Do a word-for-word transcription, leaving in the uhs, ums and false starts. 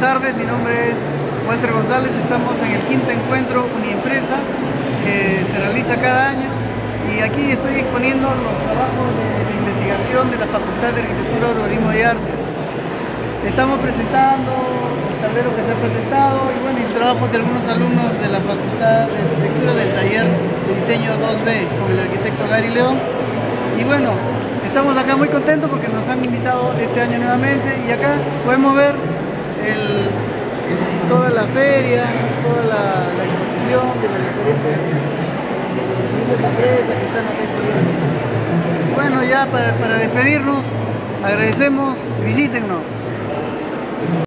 tardes, mi nombre es Walter González, estamos en el quinto encuentro Uniempresa que se realiza cada año y aquí estoy exponiendo los trabajos de, de investigación de la Facultad de Arquitectura, Urbanismo y Artes. Estamos presentando el tablero que se ha patentado y bueno, y trabajos de algunos alumnos de la Facultad de Arquitectura del taller de diseño dos B con el arquitecto Gary León. Y bueno, estamos acá muy contentos porque nos han invitado este año nuevamente y acá podemos ver el, el, toda la feria, toda la, la exposición de las diferentes empresas que están acá. Bueno, ya para, para despedirnos, agradecemos, visítennos.